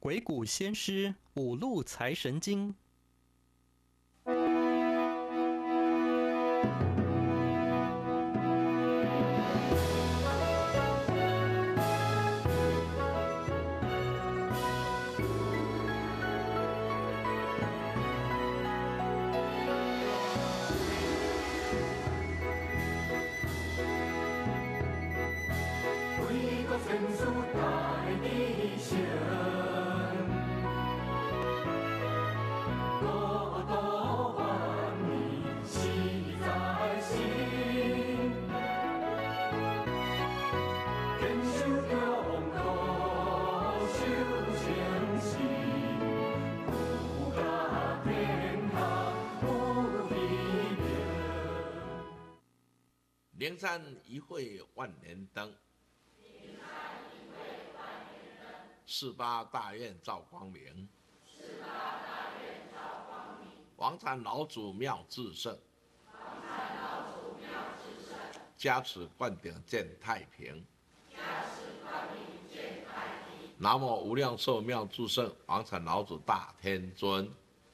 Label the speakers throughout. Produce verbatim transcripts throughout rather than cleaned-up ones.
Speaker 1: 鬼谷先师五路财神经。
Speaker 2: 灵山一会万年灯，四八大愿照光明，王禅老祖妙智胜，加持灌顶见太平。南无无量寿妙智胜王禅老祖大天尊。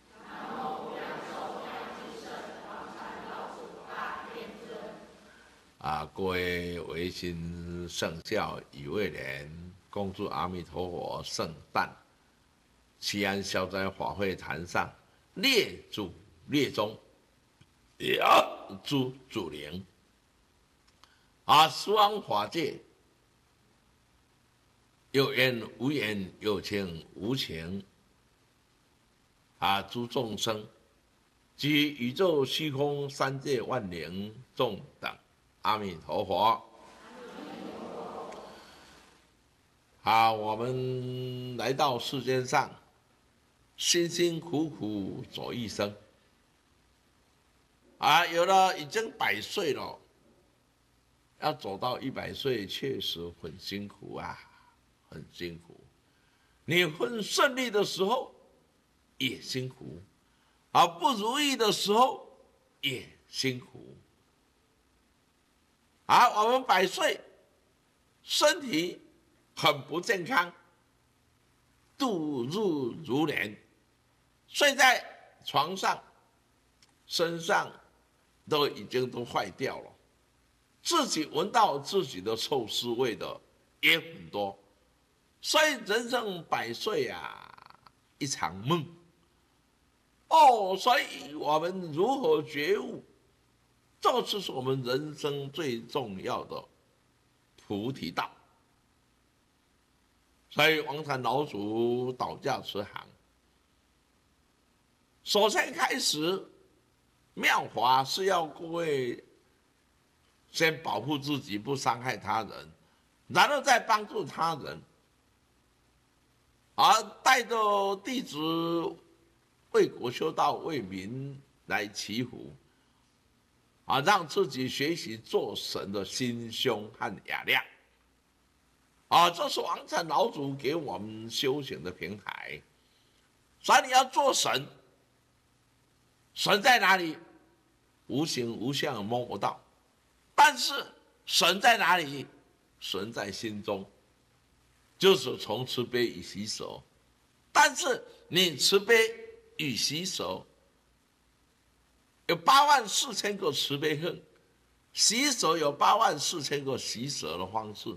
Speaker 2: 啊，各位维新圣教以卫莲，恭祝阿弥陀佛圣诞！西安消灾法会坛上，列祖列宗，要诸祖灵。啊，十方法界，有缘无缘，有情无情。啊，诸众生及宇宙虚空三界万灵众等。阿弥陀佛。好，我们来到世间上，辛辛苦苦走一生。啊，有了已经百岁了，要走到一百岁，确实很辛苦啊，很辛苦。你很顺利的时候也辛苦，啊，不如意的时候也辛苦。啊，我们百岁，身体很不健康，度日如年，睡在床上，身上都已经都坏掉了，自己闻到自己的臭尸味的也很多，所以人生百岁啊，一场梦。哦，所以我们如何觉悟？这就是我们人生最重要的菩提道。所以王禅老祖导驾慈航，首先开始妙法是要各位先保护自己，不伤害他人，然后再帮助他人，而带着弟子为国修道，为民来祈福。啊，让自己学习做神的心胸和雅量。啊，这是王禅老祖给我们修行的平台。所以你要做神，神在哪里？无形无相摸不到，但是神在哪里？神在心中，就是从慈悲与洗手。但是你慈悲与洗手。有八万四千个慈悲恨，洗手有八万四千个洗手的方式，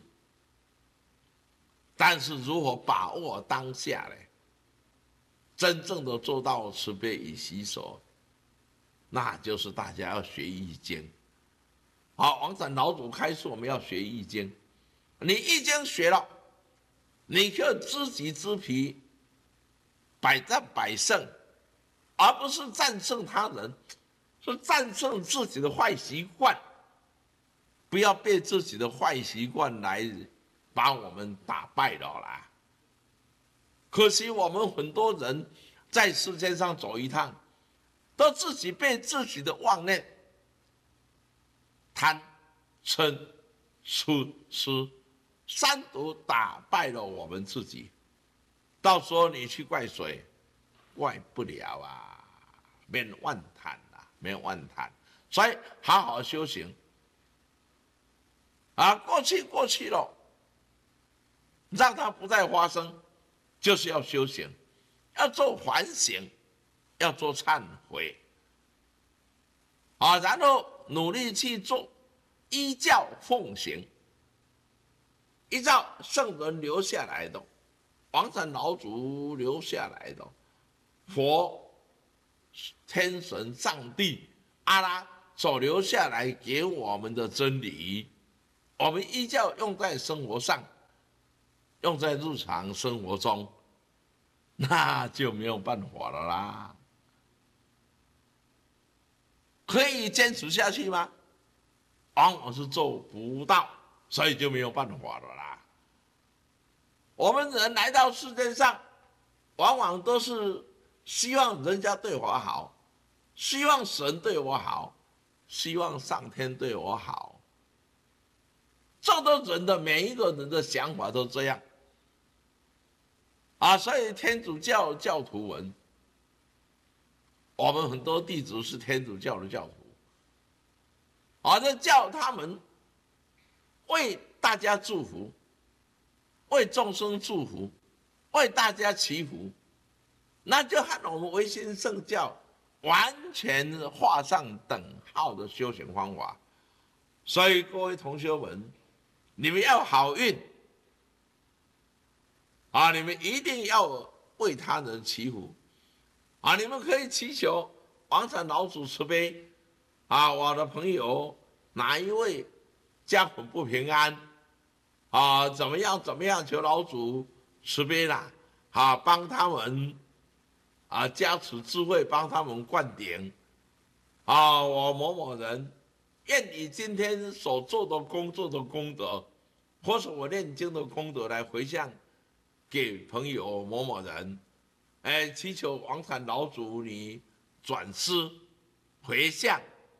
Speaker 2: 但是如何把握当下呢？真正的做到慈悲与洗手，那就是大家要学易经。好，王禅老祖开始我们要学易经，你易经学了，你可以知己知彼，百战百胜，而不是战胜他人。是战胜自己的坏习惯，不要被自己的坏习惯来把我们打败了啦。可惜我们很多人在世界上走一趟，都自己被自己的妄念、贪、嗔、痴、痴三毒打败了我们自己。到时候你去怪谁？怪不了啊，免万谈。没有万谈，所以好好修行啊！过去过去了，让它不再发生， 就是要修行，要做反省，要做忏悔，啊，然后努力去做，依教奉行，依照圣人留下来的，王禅老祖留下来的，佛、天神、上帝、阿拉所留下来给我们的真理，我们依教用在生活上，用在日常生活中，那就没有办法了啦。可以坚持下去吗？往往是做不到，所以就没有办法了啦。我们人来到世界上，往往都是希望人家对我好，希望神对我好，希望上天对我好。这都人的每一个人的想法都这样啊，所以天主教教徒们，我们很多弟子是天主教的教徒，啊，就叫他们为大家祝福，为众生祝福，为大家祈福，那就和我们唯心圣教完全画上等号的修行方法。所以各位同学们，你们要好运啊！你们一定要为他人祈福啊！你们可以祈求王禅老祖慈悲啊！我的朋友哪一位家父不平安啊？怎么样怎么样？求老祖慈悲啦！啊，帮他们啊，加持智慧，帮他们灌顶啊！我某某人愿你今天所做的工作的功德，或是我念经的功德来回向给朋友某某人，哎，祈求王禅老祖你转世回向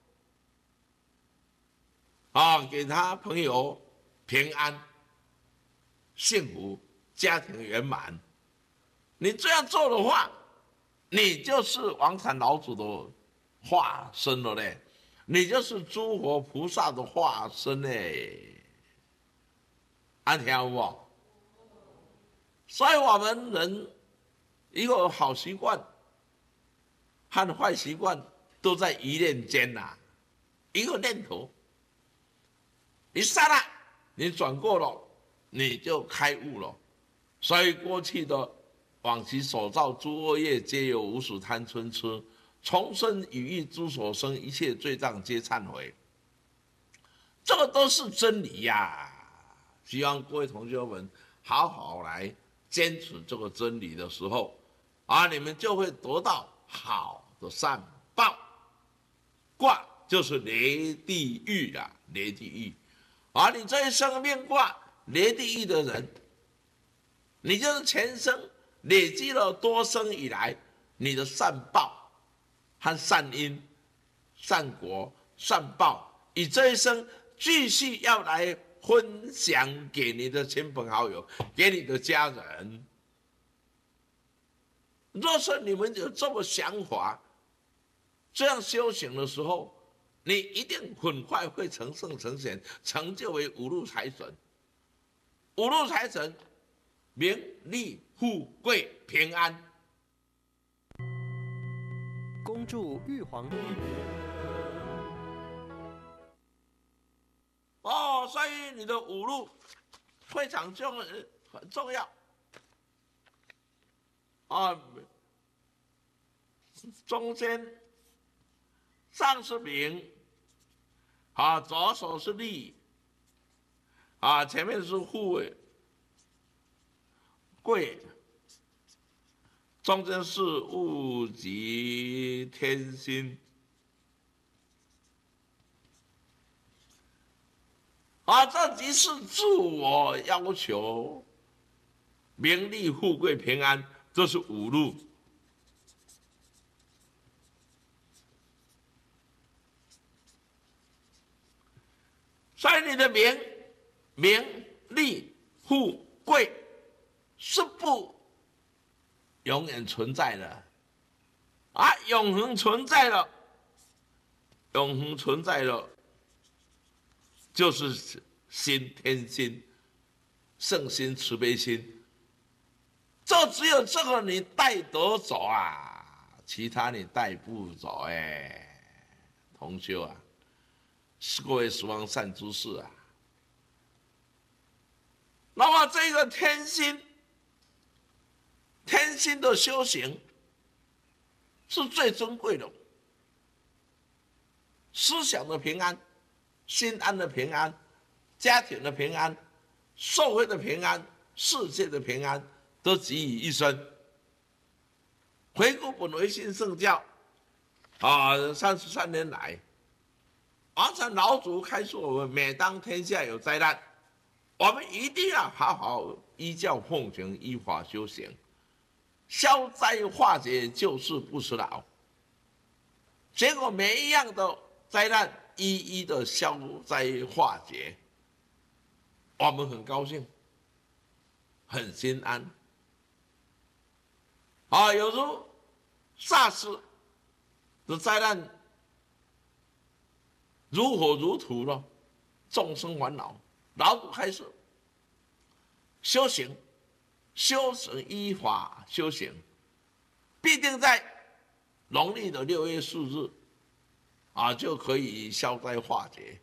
Speaker 2: 啊，给他朋友平安、幸福、家庭圆满。你这样做的话，你就是王禅老祖的化身了嘞，你就是诸佛菩萨的化身嘞，安听有无？所以我们人一个好习惯和坏习惯都在一念间呐、啊，一个念头，一刹那你转过了，你就开悟了。所以过去的往其所造诸恶业，皆由无始贪嗔痴，重生语意诸所生，一切罪障皆忏悔。这个都是真理呀、啊！希望各位同学们好好来坚持这个真理的时候，啊，你们就会得到好的善报。卦就是雷地狱啊，雷地狱。而、啊、你这一生命卦雷地狱的人，你就是前生累积了多生以来你的善报和善因、善果、善报，以这一生继续要来分享给你的亲朋好友，给你的家人。若是你们有这么想法，这样修行的时候，你一定很快会成圣成贤，成就为五路财神。五路财神，名利富贵平安。
Speaker 1: 恭祝玉皇
Speaker 2: 哦，所以你的五路非常重很重要啊。中间上是名啊，左手是利啊，前面是富贵，中间是物极天心啊，这即是自我要求，名利富贵平安，这是五路。所以你的名、名利、富贵是不永远存在的啊，永恒存在了，永恒存在了，就是心天心、圣心、慈悲心就只有这个你带得走啊，其他你带不走哎，同修啊，各位十方善知识啊。那么这个天心，天心的修行是最珍贵的，思想的平安，心安的平安，家庭的平安，社会的平安，世界的平安，都集于一身。回顾本维新圣教啊，三十三年来，王禅老祖开示我们：每当天下有灾难，我们一定要好好依教奉行，依法修行，消灾化解，救世不辞劳。结果每一样的灾难一一的消灾化解，我们很高兴，很心安。啊，有如SARS的灾难，如火如荼了，众生烦恼。老祖开示，修行，修行依法修行，必定在农历的六月四日，啊，就可以消灾化解。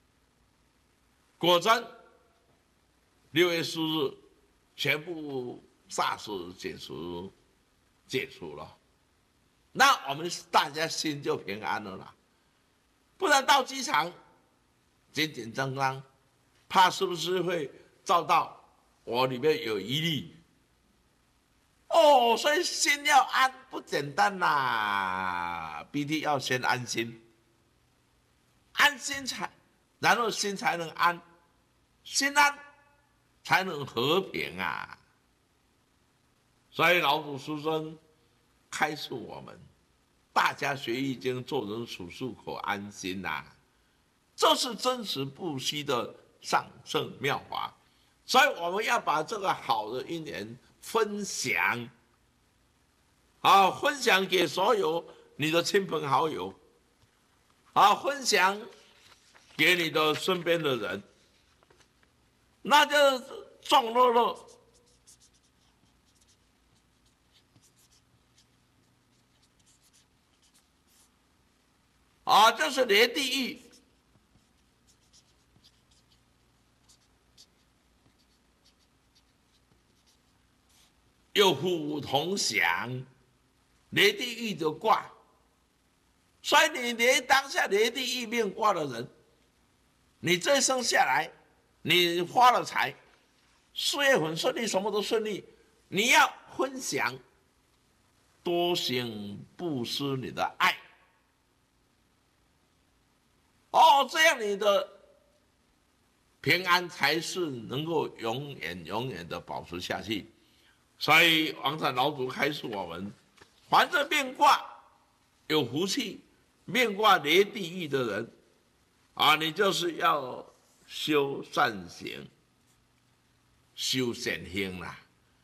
Speaker 2: 果真，六月四日，全部SARS解除，解除了，那我们大家心就平安了啦。不然到机场，紧紧张张。怕是不是会遭到我里面有疑虑？哦，所以心要安不简单啦，必定要先安心，安心才，然后心才能安，心安才能和平啊。所以老祖师尊开示我们，大家学易经，做人处事可安心呐、啊，这是真实不虚的上圣妙法，所以我们要把这个好的因缘分享，啊，分享给所有你的亲朋好友，啊，分享给你的身边的人，那就众乐乐。啊，就是连地狱。有福同享，连地狱的卦，所以你连当下连地狱命卦的人，你这一生下来，你发了财，事业很顺利，什么都顺利，你要分享，多行布施你的爱，哦，这样你的平安才是能够永远永远的保持下去。所以王禅老祖开示我们，凡这命卦有福气，命卦连地狱的人，啊，你就是要修善行，修善行啦。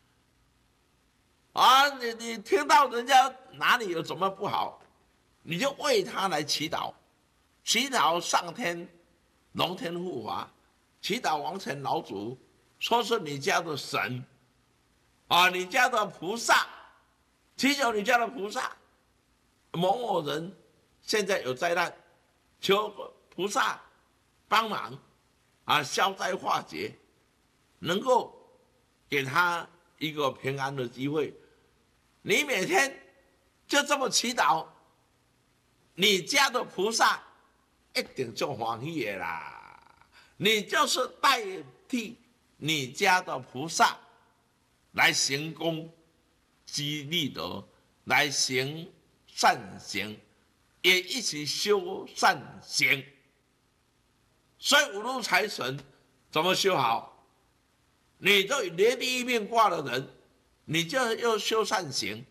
Speaker 2: 啊，你你听到人家哪里有什么不好，你就为他来祈祷，祈祷上天龙天护法，祈祷王禅老祖，说是你家的神。啊，你家的菩萨，祈求你家的菩萨，某某人现在有灾难，求菩萨帮忙，啊，消灾化解，能够给他一个平安的机会。你每天就这么祈祷，你家的菩萨一定就欢喜的啦。你就是代替你家的菩萨来行功积利德，来行善行，也一起修善行。所以五路财神怎么修好？你就连地狱命卦的人，你就要修善行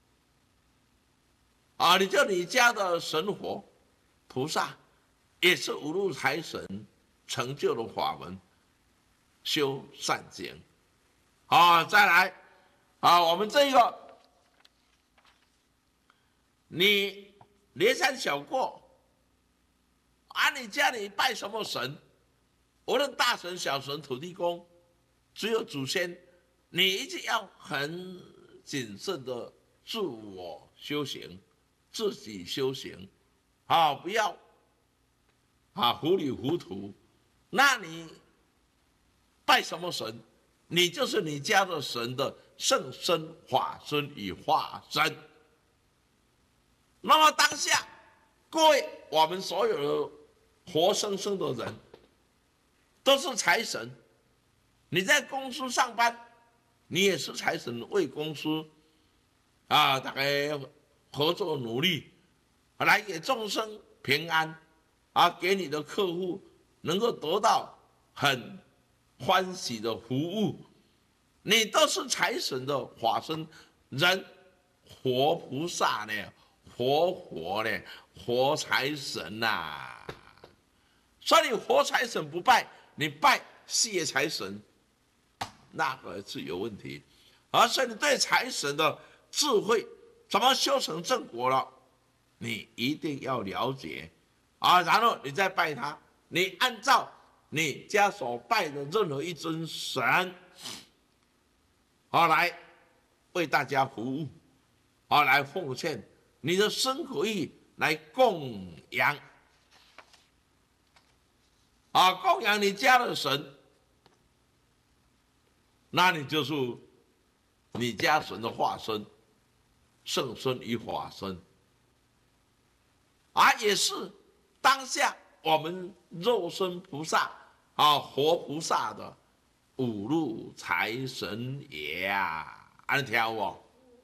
Speaker 2: 啊！你就你家的神佛菩萨，也是五路财神成就的法门，修善行。啊，再来啊！我们这个，你连三小过啊，你家里拜什么神？无论大神、小神、土地公，只有祖先， 你一定要很谨慎的自我修行，自己修行，啊，不要啊糊里糊涂。那你拜什么神，你就是你家的神的圣身、法身与化身。那么当下，各位，我们所有的活生生的人，都是财神。你在公司上班，你也是财神，为公司啊，大家合作努力，来给众生平安，啊，给你的客户能够得到很欢喜的服务，你都是财神的化身，人活菩萨呢，活佛呢，活财神呐、啊。所以你活财神不拜，你拜事业财神，那个是有问题。而所以你对财神的智慧怎么修成正果了，你一定要了解啊，然后你再拜他，你按照你家所拜的任何一尊神，啊，来为大家服务，啊，来奉献你的身口意来供养，啊，供养你家的神，那你就是你家神的化身、圣身与法身，啊，也是当下我们肉身菩萨啊，活菩萨的五路财神爷啊，安听无？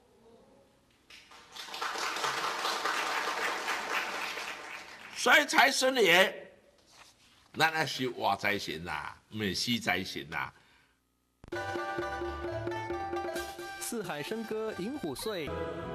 Speaker 2: 所以财神爷，咱那是活财神啦，唔是死财神啦。
Speaker 1: 四海笙歌迎虎岁。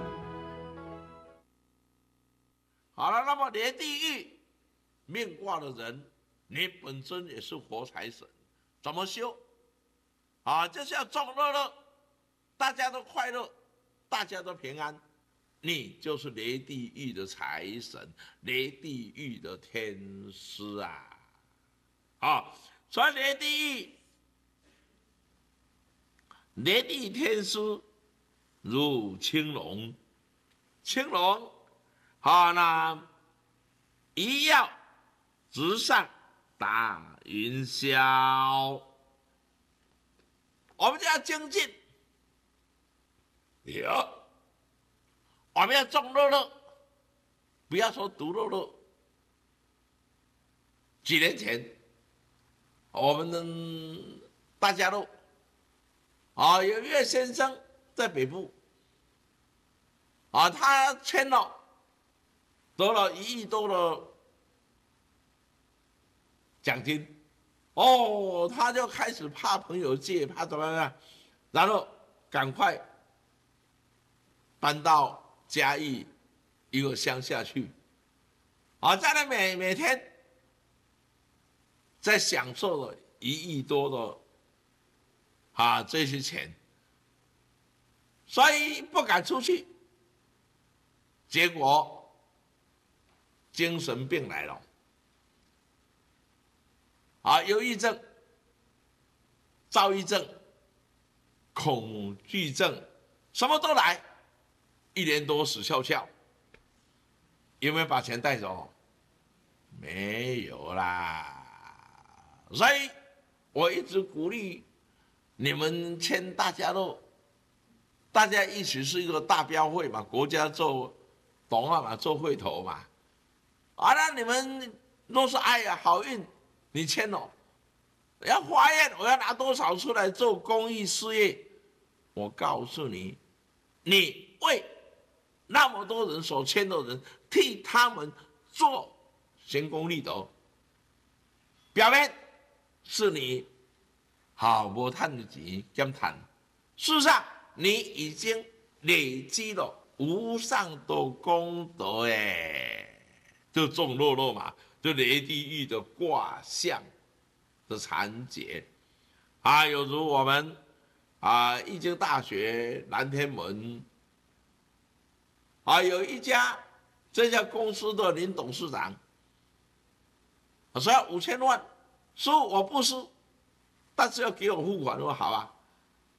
Speaker 2: 好了，那么连地狱命卦的人，你本身也是活财神，怎么修？啊，就是要众乐乐，大家都快乐，大家都平安，你就是雷地狱的财神，雷地狱的天师啊！啊，所以雷地狱，雷地天师如青龙，青龙，好，那一跃直上大云霄。我们就要精进，有，我们要种乐乐，不要说独乐乐。几年前，我们的大家乐啊，有一位先生在北部啊，他签了得了一亿多的奖金。哦，他就开始怕朋友借，怕怎么样，然后赶快搬到嘉义一个乡下去，啊，在那每每天在享受了一亿多的啊这些钱，所以不敢出去，结果精神病来了。啊，忧郁症、躁郁症、恐惧症，什么都来，一年多死翘翘。有没有把钱带走？没有啦。所以我一直鼓励你们签大家乐，大家一起是一个大标会嘛，国家做董啊嘛，做会头嘛。啊，那你们若是哎呀好运。你签了，要发愿，我要拿多少出来做公益事业？我告诉你，你为那么多人所签的人，替他们做行功立德，表面是你好无赚的钱减赚，事实上你已经累积了无上的功德哎，就众乐乐嘛。就雷地狱的卦象的缠结啊，有如我们啊，易经大学南天门啊，有一家这家公司的林董事长，说要五千万，说我不输，但是要给我付款，我说好啊，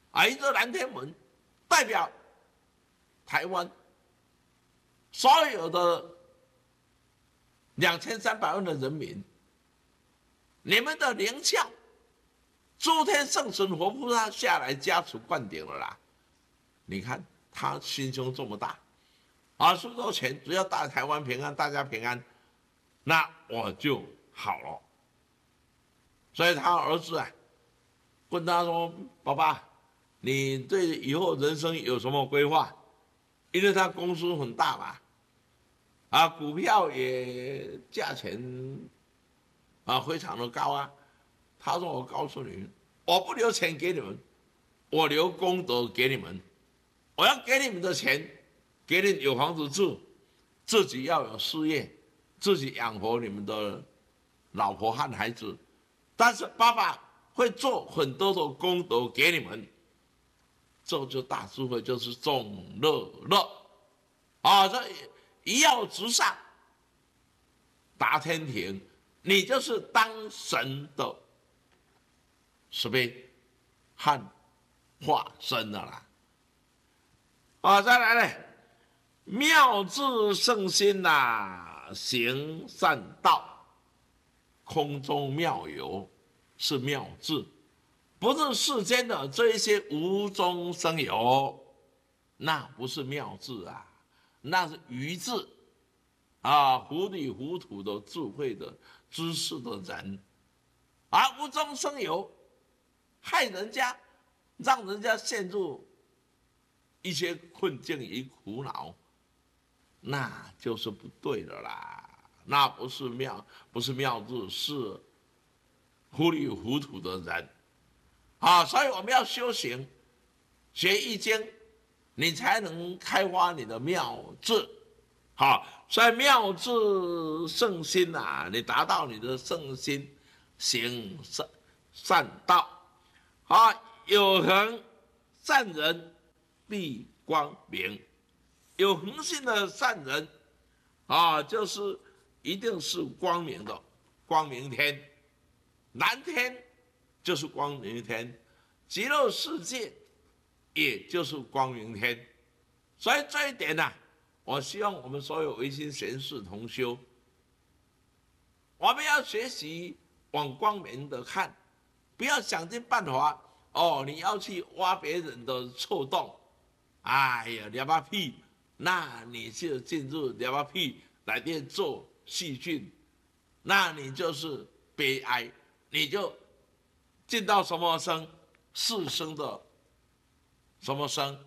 Speaker 2: 啊，一座南天门代表台湾所有的两千三百万的人民，你们的灵窍，诸天圣神活菩萨下来加持灌顶了啦。你看他心胸这么大，啊，苏州前只要大台湾平安，大家平安，那我就好了。所以他儿子啊，问他说：“爸爸，你对以后人生有什么规划？”因为他公司很大嘛，啊，股票也价钱啊非常的高啊。他说：“我告诉你们，我不留钱给你们，我留功德给你们。我要给你们的钱，给你有房子住，自己要有事业，自己养活你们的老婆和孩子。但是爸爸会做很多的功德给你们。”这就大智慧，就是众乐乐啊！这一药直上，达天庭，你就是当神的慈悲和化身的啦。啊，再来呢，妙智圣心呐、啊，行善道，空中妙有是妙智。不是世间的这一些无中生有，那不是妙智啊，那是愚智啊，糊里糊涂的智慧的知识的人，而无中生有，害人家，让人家陷入一些困境与苦恼，那就是不对的啦，那不是妙，不是妙智，是糊里糊涂的人。啊，所以我们要修行，学易经，你才能开发你的妙智。好，所以妙智圣心啊，你达到你的圣心，行善善道。啊，有恒善人必光明，有恒心的善人啊，就是一定是光明的，光明天，蓝天。就是光明天，极乐世界也就是光明天，所以这一点呢、啊，我希望我们所有唯心贤士同修，我们要学习往光明的看，不要想尽办法哦，你要去挖别人的臭洞，哎呀，聊把屁，那你就进入聊把屁来电做细菌，那你就是悲哀，你就。进到什么生？四生的什么生？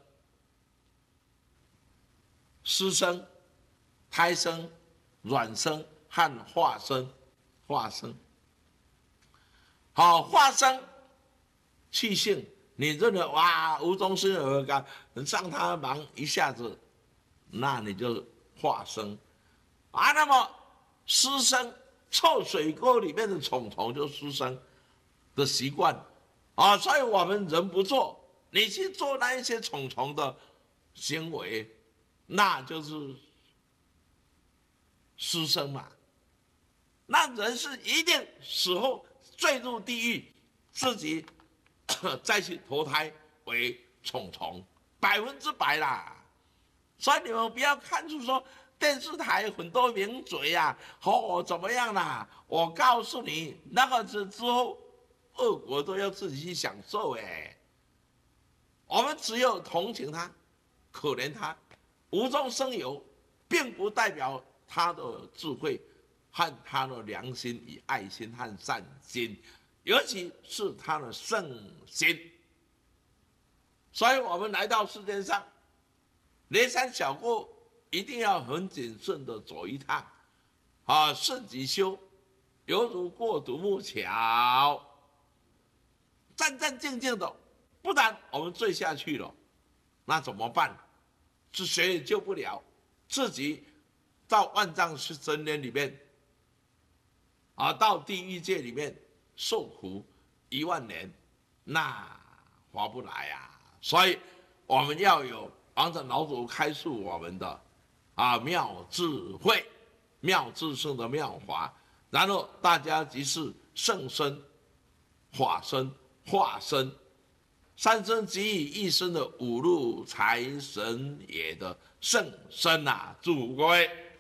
Speaker 2: 湿生、胎生、卵生和化生。化生，好，化生气性，你认为哇无中生有的，让他忙一下子，那你就化生啊。那么湿生，臭水沟里面的虫虫就湿生。的习惯啊，所以我们人不做，你去做那一些虫虫的行为，那就是师生嘛。那人是一定死后坠入地狱，自己再去投胎为虫虫，百分之百啦。所以你们不要看出说电视台很多名嘴啊，哦怎么样啦？我告诉你，那个是之后。恶果都要自己去享受哎，我们只有同情他，可怜他，无中生有，并不代表他的智慧和他的良心与爱心和善心，尤其是他的圣心。所以我们来到世界上，连山小过一定要很谨慎的走一趟，啊，慎己修，犹如过独木桥。战战兢兢的，不然我们坠下去了，那怎么办？是谁也救不了，自己到万丈深渊里面，啊，到地狱界里面受苦一万年，那划不来呀、啊。所以我们要有王者老祖开述我们的啊妙智慧、妙智胜的妙法，然后大家即是圣身、法身。化身， 三生即以一生的五路财神爷的圣身啊，祝各位。